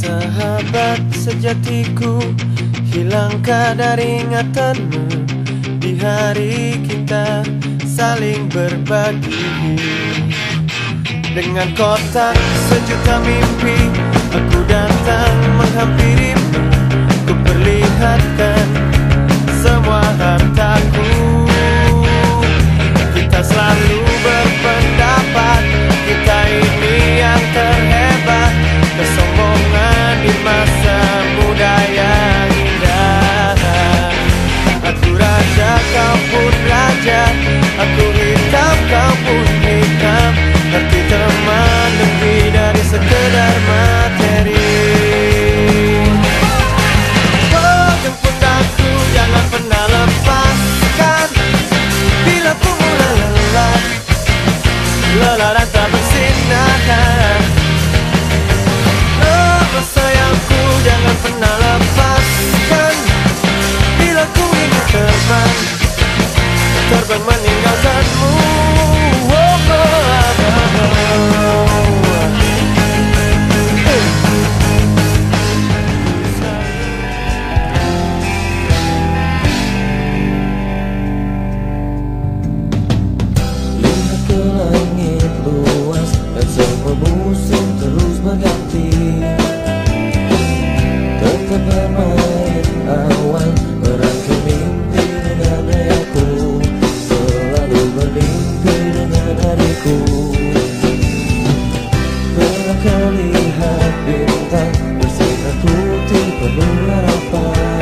Sahabat sejatiku, hilangkah dari ingatanmu di hari kita saling berbagi? Dengan kotak sejuta mimpi, aku datang menghampirimu. Ku perlihatkan semua hartaku. Kita selalu berpendapat kita ini yang terhebat. Kesombongan di masa muda yang indah. Aku raja, kau pun raja. Aku hitam, kau pun hitam. Arti teman lebih dari sekedar materi. Oh, jemput aku, jangan pernah lepaskan. Bila ku mulai lelah, lelah dan tak bersinar. Oh, sayangku, jangan pernah lepaskan. Bila ku ingin terbang, terbang meninggalkanmu. Lihat ke langit luas dan semua musim terus berganti. Tetap bermain awan, merangkai mimpi dengan aku. Selalu bermimpi dengan hariku. Pernah kau lihat bintang bersinar putih penuh harapan?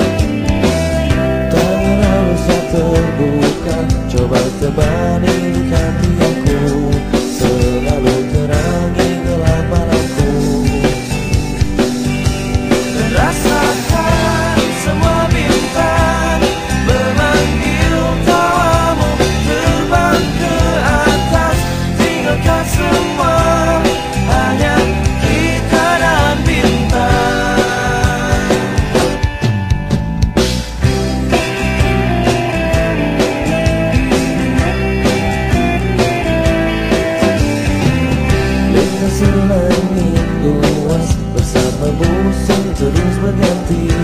Tangan halus yang terbuka, coba temani hati aku. Selalu terangi gelap malamku. Dan rasakan semua bintang memanggil tawamu. Terbang ke atas, tinggalkan semua, hanya kita dan bintang. Lintas langit luas bersama musim terus berganti.